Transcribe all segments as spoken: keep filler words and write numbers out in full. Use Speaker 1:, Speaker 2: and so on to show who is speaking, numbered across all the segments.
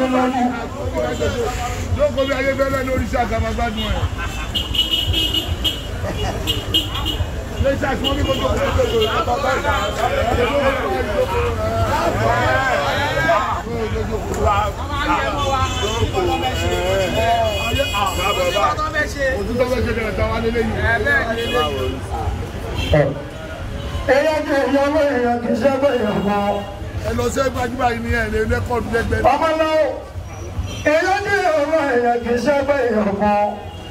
Speaker 1: lọ́nu.
Speaker 2: Lóko bí ayé bẹ́lẹ̀ lórí iṣẹ́ àgàmà gbádùn ẹ̀. Ilé iṣẹ́ àti wọ́n ní gbogbo ọ̀rẹ́ tó lò ó bàbá ìgbà. Òtútọ́ bẹ́ẹ̀ ṣe kẹrẹ̀ta wá lélẹ́ yìí.
Speaker 1: Èèyàn kì í yọwọ́ èèyàn kì í ṣẹ́gbẹ́ èèyàn kan.
Speaker 2: Ẹ lọ sí gbajúmọ̀ yìí ní ẹ̀ ní rẹ́kọ̀dù lẹ́gbẹ̀ẹ́.
Speaker 1: Ọmọ náà èèyàn kì í yọwọ́ èèyàn kì í ṣẹ́gbẹ́ èèyàn kan.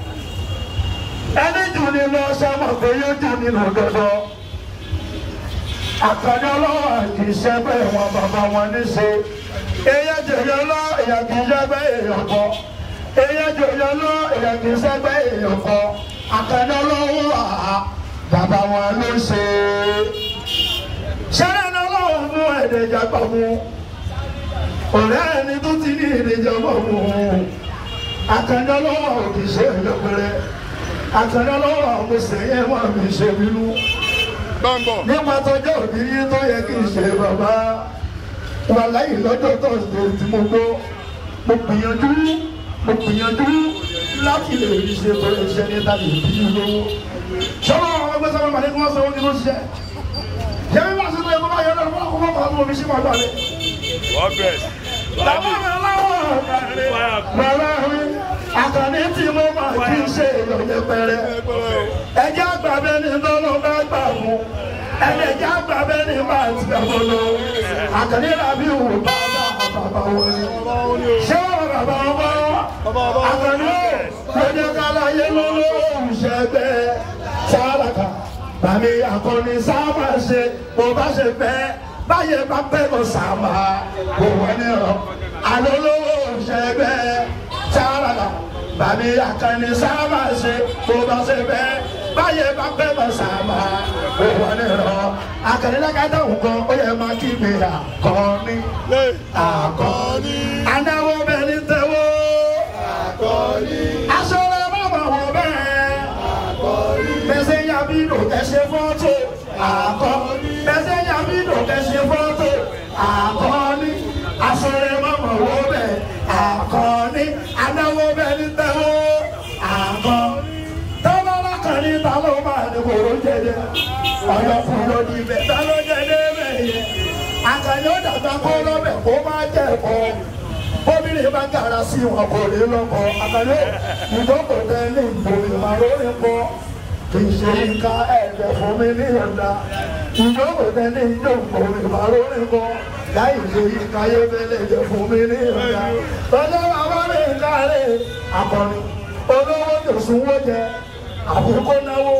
Speaker 1: Ẹni jù ní lọ sọ́mọ̀ pé yóò jù nínú dọ́dọ́. Àkànní ọlọ́wọ́ kì í ṣẹ́gbẹ́ wọn bàbá wọn níṣe. Èèyàn jòyè lọ èèyàn kì í ṣẹ́gbẹ́ èèyàn kan. Èèyàn jòyè lọ èèyàn kì í ṣẹ́gbẹ́ èèyàn kan. Àkànní ọlọ́wọ́ wà á bàbá wọn ló ṣe. Ṣẹ́rẹ́ ní ọlọ́wọ́ mú ẹ̀ẹ́dẹ̀jà gbà mú. Ọ̀rẹ́ ẹni tó ti ní ìdíjà gbà mú. Àkànní ọlọ́wọ́ kì í ṣe ìlọ́pẹ̀rẹ̀. Àkànní ọlọ́wọ́ mo sẹ́yìn wọn mi ṣe bínú. Nípa tọjọ́ òbí yín tó yẹ kí n ṣe bàbá. Wà láyé lọ́jọ́ tó ṣe tí mo gbọ́. Mo gbìyànjú mo gbìyànjú láti lè rí ṣe tó lè ṣe ní tàbí ìbí lówó. Ṣọ́wọ́ àwọn ẹgbẹ́ sábà màdé kí wọ́n sọ wọ́n kí ló ṣiṣẹ́. Ṣé bí wọ́n ṣe tó yẹ kó bá yọ lọ́dún fún ọkọ̀ fún ọmọ mi sí máa gbàlẹ̀?
Speaker 3: Wọ́n bẹ̀.
Speaker 1: Bàbá mi láwọ̀ bàbá mi Àkànní tí mo máa kí n ṣe ìrọ̀lẹ́ pẹ̀rẹ́. Ẹjẹ́ àgbà bẹ́ẹ̀ ni lọ́lọ́ bá gbà mú. Ẹ̀jẹ̀ àgbà bẹ́ẹ̀ ni máa ti gbà mọ́ lọ. Àkànní làbí wò bàbá bàbá wọlé. Ṣé wọ́n bàbá wọn? Àkànní ló jẹ́ ká láyé lọ́lọ́ òṣèbẹ́ sálàkà. Bàmí Àkànní sábà ṣe bó bá ṣe fẹ́. Báyé bá pẹ́ lọ sábà kò wọ́n ní rọ. Àlọ́ lówó òṣèbẹ́ sálàkà. Bàmí Àkànní sábà ṣe bó bá ṣe fẹ́. Báyé bá pẹ́ lọ sábà kò wọ́n ní rọ. Àkànní lákàtà nǹkan ó yẹ máa kí mi Àkànní. Àkànní. Anáwó bẹ́ẹ̀ ní tẹ́wọ́. Àkànní. Aṣọ rẹ̀ má bà wọ̀ bẹ́ẹ̀. Àkànní. Bẹ́sẹ̀ yà bí lò kẹ́sẹ̀ fọ́tò. Àkànní. Bẹ́sẹ̀ yà bí lò kẹ́sẹ̀ fọ́tò. Àkànní. Aṣọ rẹ̀ má bà wọ̀ bẹ́ẹ̀. Àkànní. Anáwó bẹ́ẹ̀ ní tẹ́wọ́. Àkànní. Tọ́lá lákànní ta ló máa ní kòró jẹjẹ. Ọ̀yọ́ fún lórí ibẹ̀ ta ló jẹjẹ bẹ́ẹ̀ yẹ. Àkànní ó dàgbà kó lọ́bẹ̀ kó máa jẹ ẹ̀kọ́. Bóbìnrin bá gara sí wọn kò lè lọ́kọ̀. Àkànní ìdókòó tẹ ní ìgbòmí máa lórí pọ̀. Kì í ṣe nǹka ẹ̀jẹ̀ fún mi ní ọ̀dà. Ìdókòó tẹ ní ìgbòmí máa lórí pọ̀. Láì ṣe nǹka ayébẹ́lẹ̀ ẹ̀jẹ̀ fún mi ní ọ̀dà. Lọ́jọ́ bàbá mi ń kárẹ̀ Àkànní. Olówó tó sunwó jẹ àbíkó náwó.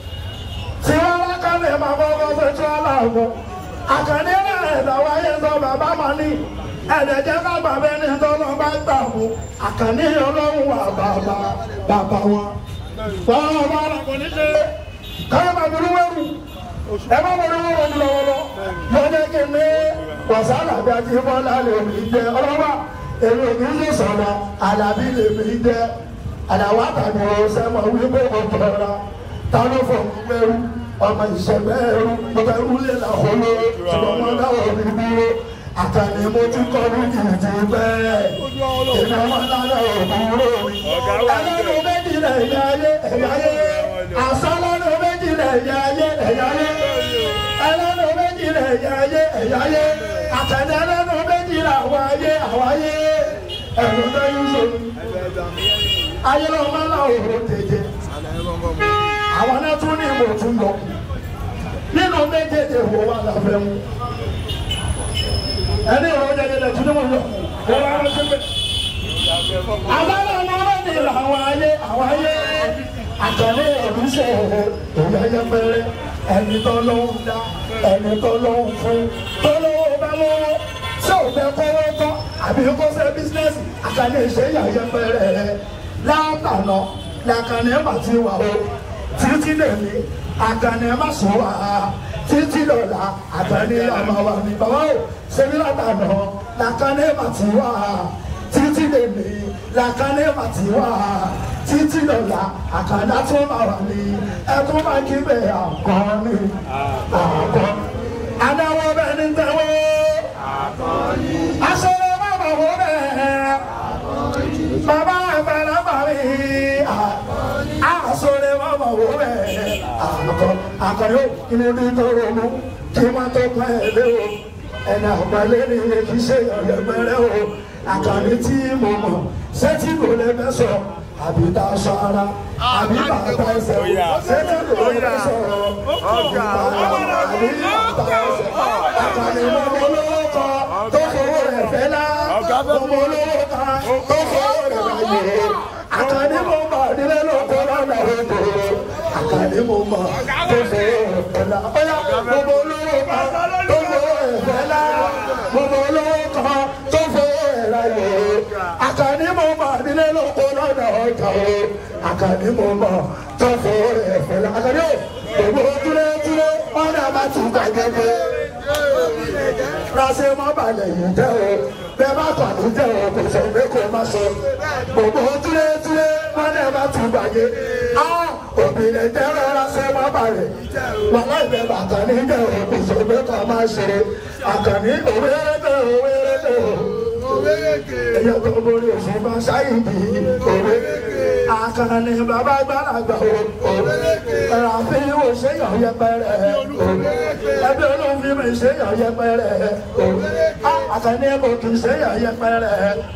Speaker 1: Tí wọ́n bá kálẹ̀ máa bọ́ bọ́ fẹ́ tí wọ́n láàbọ̀. Àkànní náà ẹ̀dá wáyé sọ bàbá máa ní. Ẹ̀dẹ̀jẹ́ ká bàbá ẹni tọ́lọ́ bá gbà mú. Àkànní ọlọ́run wà bàbá bàbá wọn. Wọ́n ọba àlàkùn ní ṣe káyọ̀ bàbá olúwẹ̀rù. Ẹ má wọlé wọ́n wọ́n lọ́wọ́lọ́. Lọ́jọ́ kí ní wàsálà bí a ti bọ́lá lè mí jẹ ọlọ́wà. Èrò mi ń sọ̀rọ̀ àdàbí lè mí jẹ. Àdàwà tàbí ọ̀sẹ̀ mọ̀ wípé ọ̀tọ̀ọ̀ra. Ta ló fọ̀ wípẹ́rú? Ọmọ ìṣẹ̀gbẹ́ ẹrú. Ọmọ ẹrú lè làwọn lóró. Ṣùgbọ́n wọn dáwọ̀ mi dúró. Àkànní mo tún kọ́ ní jìjì bẹ́ẹ̀. Ìná wọn lára òkúrò mi. Ẹlẹ́nu méjì lẹ̀ ẹ̀yà ayé ẹ̀yà ayé. Àsálẹ́nu méjì lẹ̀ ẹ̀yà ayé ẹ̀yà ayé. Ẹlẹ́nu méjì lẹ̀ ẹ̀yà ayé ẹ̀yà ayé. Àkànní ẹlẹ́nu méjì lẹ̀ àwọn ayé àwọn ayé. Ẹ̀rù lẹ́yìn sọ̀rọ̀. Ayé lọ máa ń la òrò tètè. Àwọn náà tún ní ìmọ̀ tún lọ. Nínú méjèèjì wo wà láfẹ́ mu? Ẹni ìrọ̀ jẹjẹrẹ tún ní mo yọ. Ó wá lọ sí pé. Àbálẹ̀ ọmọ ọlọ́dẹ làwọn ayé àwọn ayé. Àkànní ẹ̀rú ṣe òun ayé pẹ́rẹ́. Ẹni tó lóhùn dá, ẹni tó lóhùn fún. Tó lówó bá lówó. Ṣé ò fẹ́ kọ́wọ́ tán? Àbí kó ṣe bísínẹ́sì? Àkànní ìṣe ìyàyẹ pẹ́rẹ́. Látànà làkànní ẹ̀ bá ti wà o. Títí lèmi, Àkànní ẹ̀ má sùn wà á. Títí lọ́la, Àkànní àmà wà ní bàbá o. Ṣèmi látànà làkànní ẹ̀ bá ti wà á. Títí lèmi, làkànní ẹ̀ bá ti wà á. Títí lọ́la, Àkànní àtún máa wà ní. Ẹ̀tún máa kí bẹ́ẹ̀ Àkànní. Àkànní. Adáwọ̀ bẹ́ẹ̀ ni tẹ́wọ́. Àkànní. Aṣọ rẹ̀ má bà wọ́ bẹ́ẹ̀. àkàrà inú ní tọrọ mú kí wọ́n tó pẹ́ ẹ̀ lé o ẹ̀nà ọ̀pẹ̀lẹ́ ni kì í ṣe ọ̀yẹ̀pẹ̀rẹ̀ o àkàrà tí mo mọ̀ sẹ́tì kò lè fẹ́ sọ àbí tá a sọ ara àbí bàtà ẹsẹ̀ o sẹ́tì kò lè fẹ́ sọ àbí bàtà ẹsẹ̀ àkàrà ìmọ̀ olówó kan tó fowó rẹ̀ fẹ́ lá ọmọ olówó kan tó fowó rẹ̀ ráyè àkàrà mo mọ̀ nílé lóko lọ́nà òkò àkàrà mo mọ̀ tó fowó rẹ̀ fẹ́ lá ọ̀yà ọmọ olówó kan tó fowó rẹ̀ fẹ́ lá ọmọ olówó kan tó fowó rẹ̀ ráyè àkàrà mo mọ̀ nílé lóko lọ́nà òkò àkàrà mo mọ̀ tó fowó rẹ̀ fẹ́ lá àkàrà gbogbo túlé túlé ọ̀nà bá tún gbàgbé ránṣẹ́ mọ́ balẹ̀ yìí jẹ́ o bẹ́ẹ̀ bá pàdé jẹ́ o kò sọ pé kò má sọ gbogbo túlé túlé ọ̀nà bá tún gbàgbé òbílẹ̀ jẹ́ ránṣẹ́ mọ́ balẹ̀ wàhálà ìbẹ̀ bàtà ní jẹ́ o kò sọ pé kò má ṣe àkànní òwe rẹ̀ òwe rẹ̀ ẹ̀yẹ tó borí òfin bá ṣáyé yìí òwe àkànní bàbá gbàlagbà òwe ràfin wò ṣe yàn yẹpẹrẹ ẹbí olófin mi ṣe yàn yẹpẹrẹ àkànní kò kì í ṣe yàn yẹpẹrẹ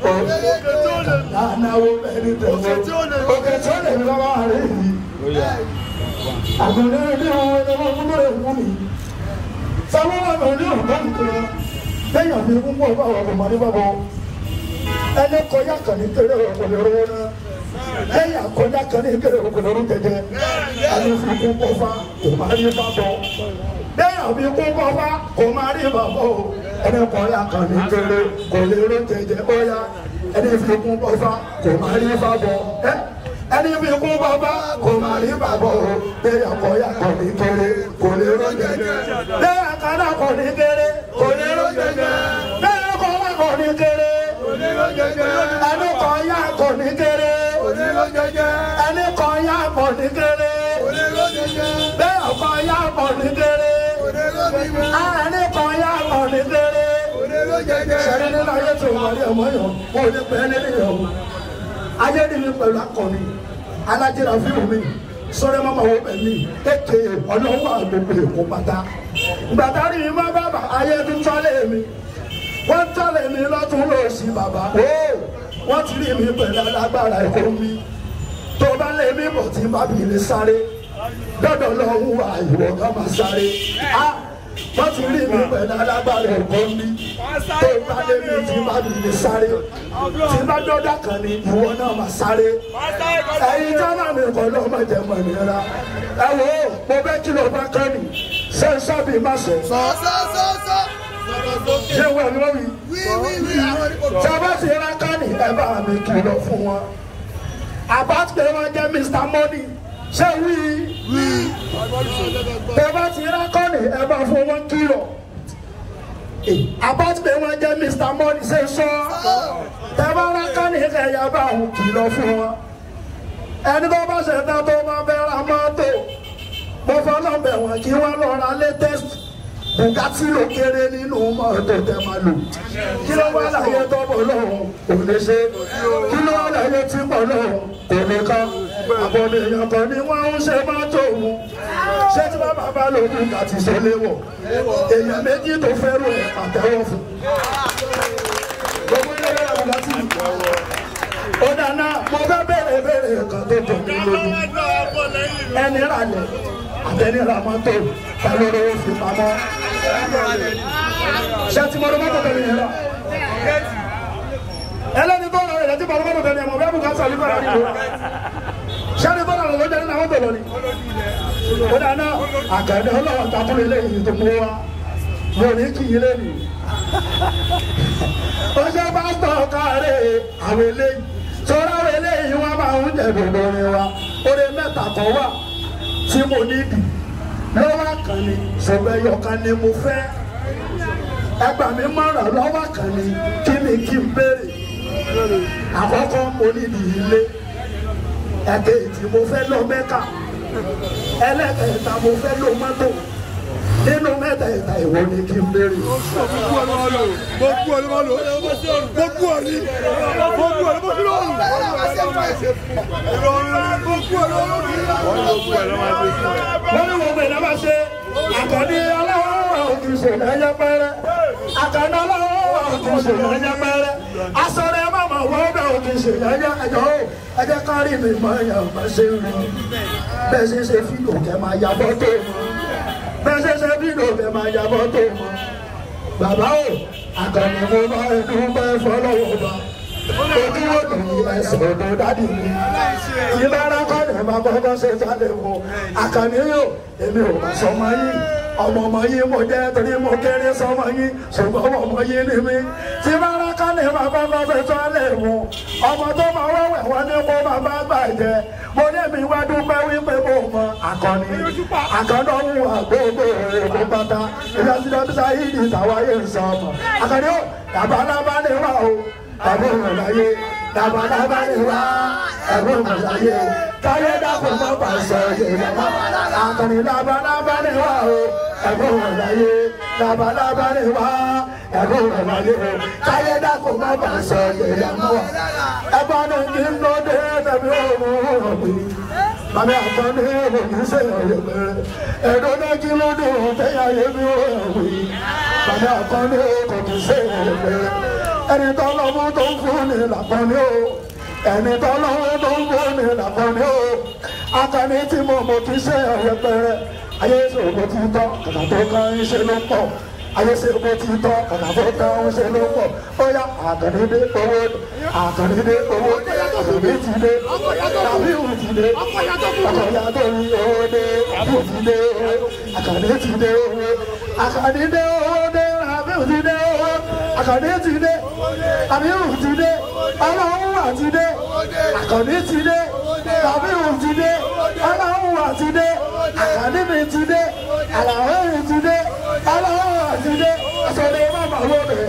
Speaker 1: nànáwó bẹ́ẹ̀ni tẹ̀wọ́ òkè tí ó lè ní bàbá rẹ̀ yìí àkànní ní òun ẹni wọn kúndùn rẹ̀ fún mi sáwọn ọmọ ní ọ̀gá nìkan lẹ́yìn àbí ikú pọ̀ báwọn ọmọ ní bàbá ẹni kọjá kan ní kéré òkòlè owó náà lẹ́yìn àkọjá kan ní kéré òkòlè owó jẹjẹ ẹni fi ikú pọ̀ fá kò má rí bàbá lẹ́yìn àbí ikú pọ̀ fá kò má rí bàbá o ẹni kọjá kan ní kéré òkòlè owó jẹjẹ ọ̀yà ẹni fi ikú pọ̀ fá kò má rí bàbá ẹni fi ikú pọ̀ fá kò má rí bàbá o lẹ́yìn àkọjá kan ní kéré òkòlè owó jẹjẹ lẹ́yìn àkàdá kan ní kéré òkòlè owó jẹjẹ lẹ́yìn àkọjá kan ní kéré ẹni kan yá kò ní kéré ẹni kan yá kò ní kéré bẹ́ẹ̀ kan yá kò ní kéré ẹni kan yá kò ní kéré sẹ́ni nínú ayé tó wà ní ọmọ yàn kò ní pẹ́ nínú yàn ayé ni mi pẹ̀lú akọni alájẹrà fíìmù mi sọ́rẹ́ mọ́mọ́ wo bẹ̀ mí kéèké ọlọ́wọ́ àgbègbè èkó pátá gbàtà rí mi má bàbà ayé tó tọ́lé mi wọ́n tọ́lé mi lọ́tún lọ́sí bàbá wọ́n ti rí mi pẹ̀lú alágbára ẹ̀kọ́ mi tó bá lé mi bọ̀ tí bá bí lè sáré dọ́dọ̀ lọ́hùn wá ìwọ ká máa sáré wọ́n ti rí mi pẹ̀lú alágbára ẹ̀kọ́ mi tó bá lé mi tí bá bí lè sáré tí bá dọ́dà kan ní ìwọ náà máa sáré ẹ̀yin jọ́nà mi kọ́ ló má jẹ́ mọ̀ nira ẹ wo mo bẹ́ kí ló bá kán ní sẹ́ńsọ́ bí má sọ. ṣé wọ́n mi wọ́n mi tí a bá ti ra kánì ẹ bá mi kìlọ̀ fún wọn àbá pé wọ́n jẹ́ Mr Money ṣé wí tí a bá ti ra kánì ẹ bá fún wọn kìlọ̀ àbá pé wọ́n jẹ́ Mr Money ṣe sọ tí a bá ra kánì ẹ yà bá wọn kìlọ̀ fún wọn ẹni tó bá ṣe tán tó bá fẹ́ ra mọ́tò mo fọlọ́ bẹ̀ wọ́n kí wọ́n lọ ra latest Bugatti ló kéré nínú mọ́tò tẹ́ máa lò kí ló wá láyé tó bọ̀ lọ́hùn kò lè ṣe kí ló wá láyé tí bọ̀ lọ́hùn kò lè ká àbọ̀dé èèyàn kan ni wọ́n ń ṣe mọ́tò òun ṣé tí bàbá bá lò Bugatti ṣe léwọ̀ èèyàn méjì tó fẹ́ràn ẹ̀ àtẹ́wọ́ fún gbogbo ilé ẹ̀rọ Bugatti ó dáná mo fẹ́ bẹ̀rẹ̀ bẹ̀rẹ̀ kan tó jọ mí lójú ẹni rà lẹ̀ àtẹni rà mọ́tò pẹ̀lú owó fi pamọ́ ṣé tí mo lọ mọ́tò tẹ̀lé yẹn rà ẹlẹ́ni tó lọ rẹ̀ tí mo lọ mọ́tò tẹ̀lé yẹn mo bẹ́ẹ̀ bù ká sọ̀rọ̀ nípa rẹ̀ ṣé ẹni tó lọ rẹ̀ ló jẹ́ nínú àwọn tó lọ ni ó dáná àkàndé ọlọ́wọ́ takúrò eléyìí tó mú wa mo ní kí ilé mi ó ṣe pásítọ̀ káre àwọn eléyìí sọ́ra àwọn eléyìí wọ́n máa ń jẹ gbogbo orin wa orin mẹ́ta kan wà tí mo níbi lọ́wọ́ kan ni ṣùgbọ́n ẹyọ kan ni mo fẹ́ ẹgbà mi mọ̀ràn lọ́wọ́ kan ni kí ni kí n béèrè àkọ́kọ́ mo níbi ilé ẹ̀kejì mo fẹ́ lọ Mẹ́kà ẹlẹ́kẹ̀ẹ́ta mo fẹ́ lọ mọ́tò nínú mẹ́tẹ̀ẹ̀ta ìwọ ni kí n béèrè. mo kú ọ lọ́wọ́ lò mo kú ọ lọ́wọ́ lò mo kú ọ ní mo kú ọ lọ́wọ́ lò mo kú ọ lọ́wọ́ lò mo kú ọ lọ́wọ́ lò. wọ́n ní wọ́n gbé ìdábà ṣe àkànní ọlọ́wọ́ òkè ìṣẹ̀lẹ̀ ẹ̀yẹ pẹ́rẹ́ àkànní ọlọ́wọ́ òkè ìṣẹ̀lẹ̀ ẹ̀yẹ pẹ́rẹ́ asọ̀rọ̀ ẹ̀ máa wọ́n bẹ̀ òkè ìṣẹ̀lẹ̀ ẹ̀yẹ ẹ̀jọ̀ ẹ̀jẹ̀ kárí mi mọ ẹ̀yà ọ̀gbà ṣe ń rìn bẹ́ẹ̀ ṣe ṣe fídíò kẹ́ máa yabọ́ tó mọ́ bẹ́ẹ̀ ṣe ṣe fídíò kẹ́ máa yabọ́ tó mọ́ bàbá o àkànní mo bá ẹnu bẹ́ẹ̀ fọlọ́wọ́ bá ojú òdùn ẹsẹ̀ òdùn dádì mi ìbára kọ́ni máa kọ́kọ́ ṣe jáde wo àkànní yóò èmi ò bá sọmọ yìí ọmọ ọmọ yìí mo jẹ́ torí mo kéré sọmọ yìí ṣùgbọ́n ọmọ yìí ni mí tí ìbára kọ́ni máa kọ́kọ́ ṣe jáde wo ọmọ tó máa wẹ́wẹ́ wọ́n ní kó máa bá gbàjẹ́ mo ní mi wá dúpẹ́ wípé mo mọ àkànní àkàndọ́wù àgbègbè èkó pátá ìdásídọ́bí sáyidì tàwáyé ń sọ ọmọ àkànní ó làbálábá ni wà o tàbí ìrọ̀láyé labalábá ni wá ẹ̀rọ ìrọ̀láyé káyé dàpọ̀ mọ́ pàṣẹ ìrọ̀lá àkànní labalábá ni wá o ẹ̀rọ ìrọ̀láyé labalábá ni wá ẹ̀rọ ìrọ̀láyé káyé dàpọ̀ mọ́ pàṣẹ ìrọ̀lá ẹ̀gbọ́n ní kí n lọ dé tẹ̀mí òun ọ̀gbìn mami àkànní òun ṣe ọ̀yẹ̀ bẹ̀rẹ̀ ẹ̀dọ́ ní kí ló dé òun tẹ̀yà yé mi ọ̀gbìn mami àkànní òun ṣe ọ̀yẹ̀ bẹ̀rẹ̀ ẹni tó lọ́wọ́ tó ń fún ni làkànní o ẹni tó lọ́wọ́ tó ń fún ni làkànní o àkànní tí mo mọ̀ kí ṣe ọ̀rẹ́ pẹ̀rẹ́ ayé ṣòro ti tọ́ kàkà tó kàn ń ṣe ló pọ̀ ayé ṣòro ti tọ́ kàkà tó kàn ń ṣe ló pọ̀ ó yá àkànní dé owó àkànní dé owó àkànní ti dé tàbí ìwù ti dé ọkọ̀yà tó rí owó dé àbí ti dé àkànní ti dé owó àkànní dé owó dé àbí ti dé owó àkànní ti dé àbí ìwù ti dé ọlọ́run wà ti dé àkànní ti dé tàbí ìwù ti dé ọlọ́run wà ti dé àkànní mi ti dé àlàó mi ti dé ọlọ́run wà ti dé sọ̀rọ̀ má má wọ́ bẹ̀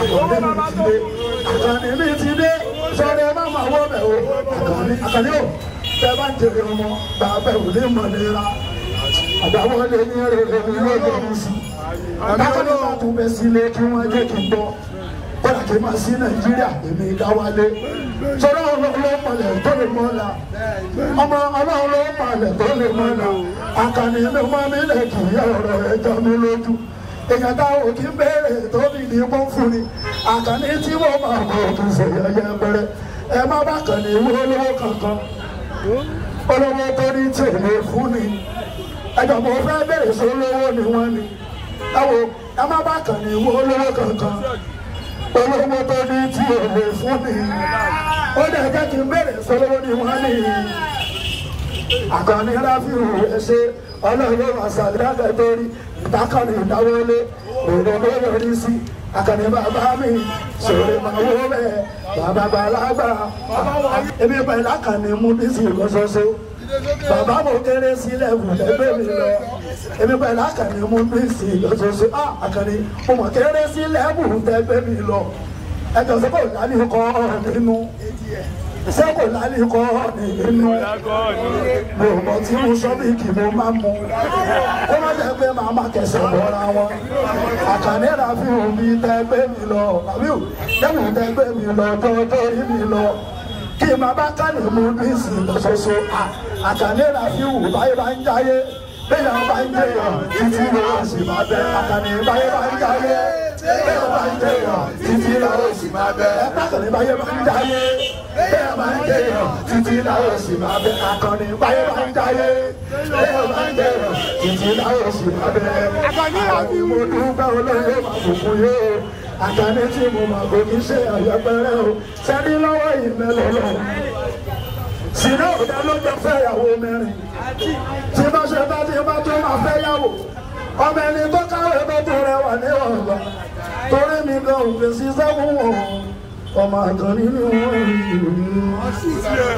Speaker 1: àkànní mi ti dé sọ̀rọ̀ má má wọ́ bẹ̀ o àkànní àkànní o bẹ́ẹ̀ bá ń jèrè ọmọ bàbá ò ní mọ̀ nira àgbàwọ́ lé ní ẹ̀rọ ìlú lọ́jọ́ mi sí àkànní bá tún bẹ́ sílé kí wọ́n jẹ́ kí n gbọ́ kódà kí n máa sí nàìjíríà èmi dáwálé sọ̀rọ̀ ọlọ́run ló palẹ̀ tó lè mọ́ la ọmọ ọlọ́run ló palẹ̀ tó lè mọ́ la àkànní mi máa mi lè kì í ọ̀rọ̀ ẹja mi lójú èèyàn táwọn kì í béèrè tóbi ní mọ́ fún ni àkànní tí wọ́n máa kọ́ kì í ṣe yẹyẹ bẹ̀rẹ̀ ẹ má bá kànní wó olówó kankan olówó tó ní tèlé fún ni ẹjọ́ mo fẹ́ béèrè sólówó ni wọ́n ni ẹ wo ẹ má bá kànní wó olówó kankan olówó tó ní tí ò lè fún mi ó dẹ̀ jẹ́ kí n bèrè sọ́lọ́wọ́ ni wọ́n ní àkànní ráfíù ẹ̀ṣẹ̀ ọlọ́run àṣàlẹ́dẹ̀ tó rí ìdákànnì ìdáwọlé òdòdó yọrí sí àkànní bàbá mi sọ̀rọ̀ máa wó bẹ́ẹ̀ bàbá bàlágbà ebi pẹ̀lú àkànní mú ní sí ìkọ́sọ́sọ́ bàbá mo kéré sílẹ̀ wù lẹ́gbẹ̀ẹ́ mi lọ èmi pẹ̀lú àkànní mú ní sí ìkọ́sọ́sọ́ àkànní mo mọ̀ kéré sílẹ̀ wù lẹ́gbẹ̀ẹ́ mi lọ ẹjọ́ sọ kò lálẹ́ kọ́ nínú ṣé kò lálẹ́ kọ́ nínú mo mọ̀ tí mo sọ bí kì mo máa mú kó má jẹ́ pé màá má kẹsẹ̀ bọ́ra wọn àkànní ráfíù mi tẹ́gbẹ́ mi lọ àbíù lẹ́wù tẹ́gbẹ́ mi lọ tọ́jọ́ rí mi lọ kí n máa bá kánì mú ní ìsìn lọ́sọ̀ọ̀sọ̀ àkànní ráfíù báyé bá ń jáyé bẹ́ẹ̀ bá ń jẹyàn títí lọ́wọ́ sì máa bẹ àkànní báyé bá ń jáyé bẹ́ẹ̀ bá ń jẹyàn títí lọ́wọ́ sì máa bẹ àkànní báyé bá ń jáyé bẹ́ẹ̀ bá ń jẹyàn títí lọ́wọ́ sì máa bẹ àkànní báyé bá ń jáyé bẹ́ẹ̀ bá ń jẹyàn títí lọ́wọ́ sì máa bẹ àkànní àbí mo dúpẹ́ olóyè máa bùkún yé o àkànní tí mo máa kò ní ṣe àyẹ̀pẹ̀rẹ̀ o sẹ́ni lọ́wọ́ ìmẹ́lọ́lọ́ sínú ọ̀dà ló jẹ́ fẹ́yàwó mẹ́rin tí bá ṣe bá ti bá tó máa fẹ́yàwó ọmọ ẹni tó káwé tó tó rẹwà ní ọ̀gbà torí mi gan òfin sí sẹ́kùn wọn ọmọ àkànní ni wọ́n rí ìròyìn.